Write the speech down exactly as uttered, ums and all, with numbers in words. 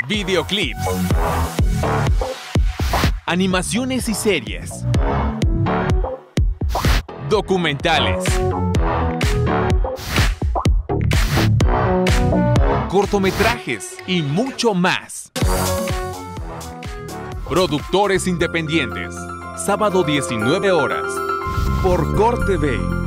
videoclips, animaciones y series, documentales, cortometrajes y mucho más. Productores Independientes, sábado diecinueve horas, por CORTV.